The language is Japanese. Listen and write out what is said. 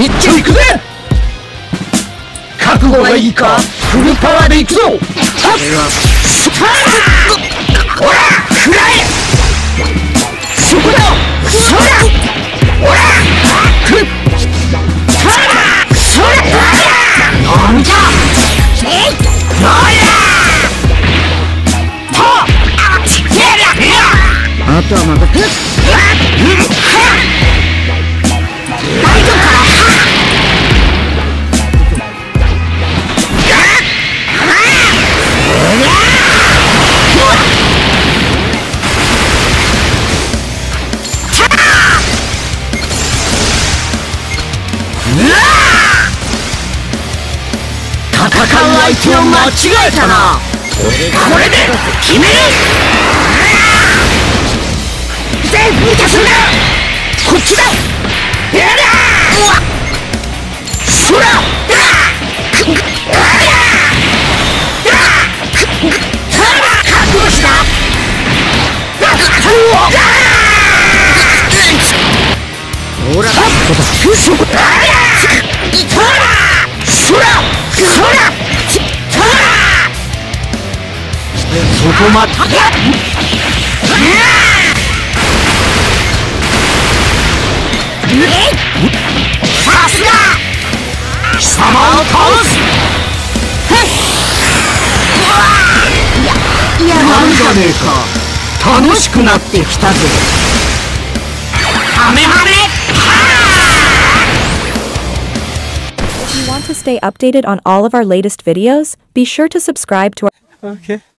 一丁いくぜ。覚悟がいいか。フルパワーでいくぞ。はっほら食らえ。そこだ。そらほらくっそらなんじゃえいどうやとあとは任せ大丈夫か。戦う相手を間違えたな。これで決める。全部無茶するな。こっちだ。やだそら覚悟しな。ほらそこだ。そらそこまで。さすが貴様を倒す。なんじゃねえか。楽しくなってきたぜ。ハメハメ。 If you want to stay updated on all of our latest videos, be sure to subscribe to our... Okay.